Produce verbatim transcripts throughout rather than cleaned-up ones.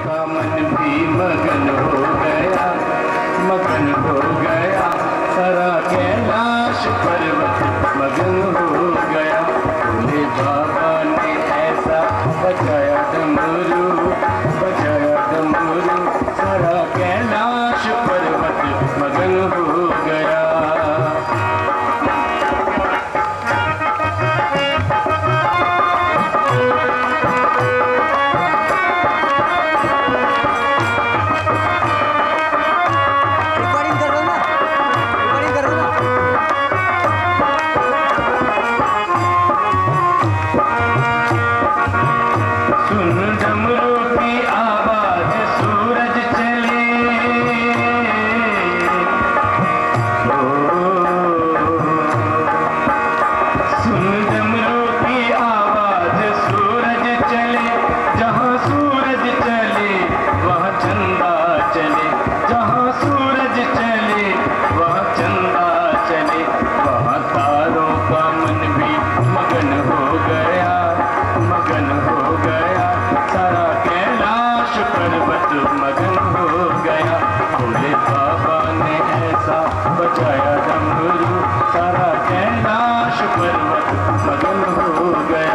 का मन भी मगन हो गया, मगन हो गया। सारा कैलाश पर्वत मगन हो गया। भोले बाबा ने ऐसा बजाया डमरू, बजाया डमरू, सारा कैलाश पर्वत मगन हो गया। बजाया डमरू, सारा कैलाश पर्वत मगन हो गया।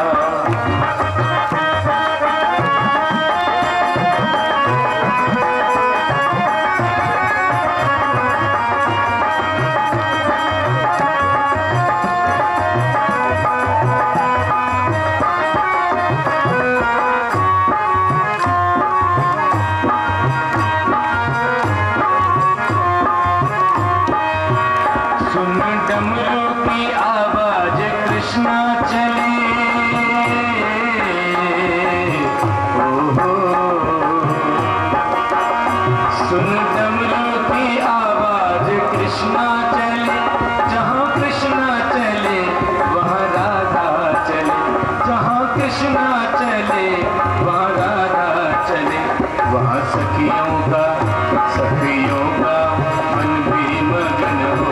डमरू की आवाज कृष्णा चली, सुन डमरू की आवाज कृष्णा चले। जहाँ कृष्णा चले वहाँ राधा चले, जहाँ कृष्णा चले वहाँ राधा चले। वहाँ सखियों का, सखियों का मन भी मगन हो